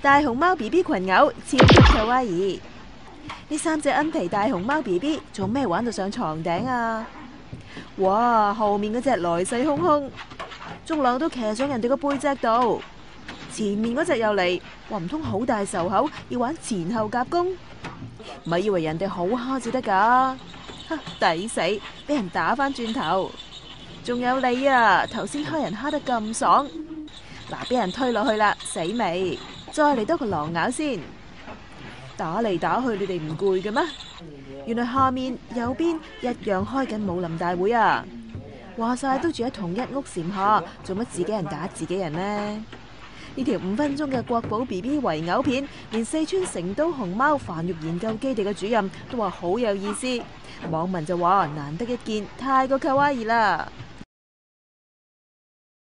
大熊貓 BB 群偶超級卡哇伊，呢3隻恩皮大熊貓 BB 做咩玩到上床頂啊？哇！後面嗰隻來勢洶洶，仲狼到騎上人哋個背脊度，前面嗰隻又嚟，話唔通好大仇口要玩前後夾攻？咪以為人哋好蝦至得噶？抵死，俾人打返轉頭。仲有你啊，頭先蝦人蝦得咁爽，嗱，俾人推落去啦，死未？再嚟多個狼咬先，打嚟打去你哋唔攰嘅咩？原來下面右邊一樣開緊武林大會啊！話晒都住喺同一屋檐下，做乜自己人打自己人呢？呢條5分鐘嘅國寶 BB 圍偶片，連四川成都熊貓繁育研究基地嘅主任都話好有意思，網民就話難得一見，太過卡哇伊啦！